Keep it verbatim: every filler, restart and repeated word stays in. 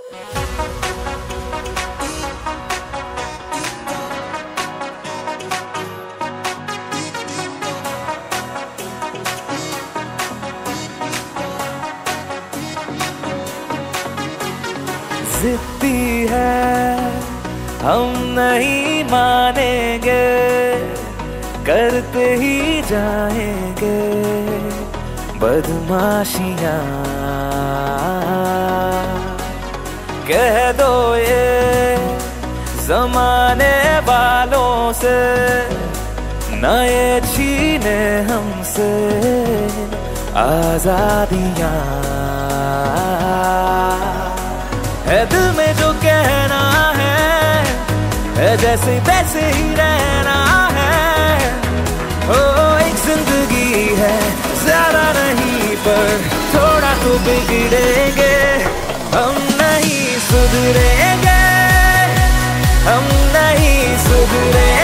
जिद्दी है हम नहीं मानेंगे, करते ही जाएंगे बदमाशियां। कह दो ये जमाने वालों से, न ये छीने हमसे आजादियां। है दिल में जो कहना है, है जैसे वैसे ही रहना है। ओ एक जिंदगी है, ज्यादा नहीं पर थोड़ा तो बिगड़ेंगे। हम नहीं सुधरेंगे, हम नहीं सुधरेंगे।